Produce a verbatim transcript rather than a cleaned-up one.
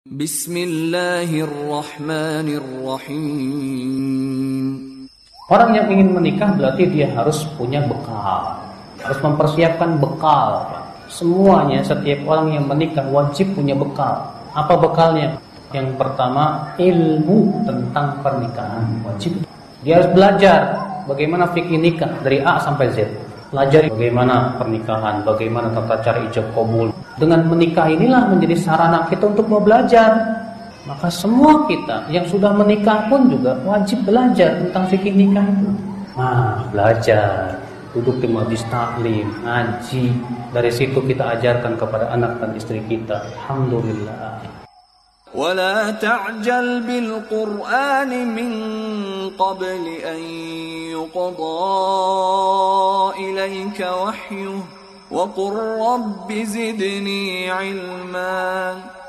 Bismillahirrahmanirrahim. Orang yang ingin menikah berarti dia harus punya bekal, harus mempersiapkan bekal. Semuanya, setiap orang yang menikah wajib punya bekal. Apa bekalnya? Yang pertama, ilmu tentang pernikahan wajib. Dia harus belajar bagaimana fikih nikah dari A sampai Z. Pelajari bagaimana pernikahan, bagaimana tata cara ijab qabul. Dengan menikah inilah menjadi sarana kita untuk mau belajar. Maka semua kita yang sudah menikah pun juga wajib belajar tentang fikih nikah itu. Nah, belajar, duduk di majelis taklim, ngaji. Dari situ kita ajarkan kepada anak dan istri kita. Alhamdulillah. ولا تعجل بالقرآن من قبل أن يقضى إليك وحيه وقل رب زدني علما